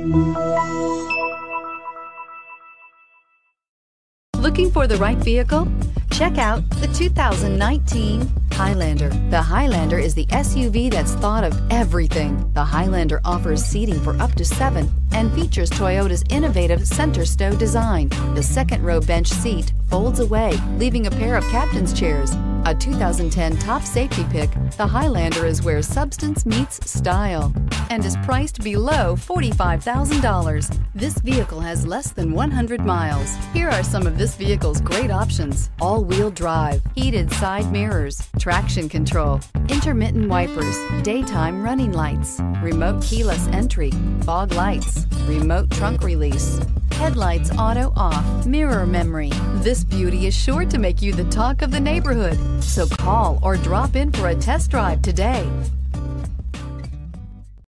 Looking for the right vehicle? Check out the 2019 Highlander. The Highlander is the SUV that's thought of everything. The Highlander offers seating for up to 7 and features Toyota's innovative center stow design. The second row bench seat folds away, leaving a pair of captain's chairs. A 2010 top safety pick, the Highlander is where substance meets style and is priced below $45,000. This vehicle has less than 100 miles. Here are some of this vehicle's great options: all-wheel drive, heated side mirrors, traction control, intermittent wipers, daytime running lights, remote keyless entry, fog lights, remote trunk release, headlights auto off, mirror memory. This beauty is sure to make you the talk of the neighborhood. So call or drop in for a test drive today.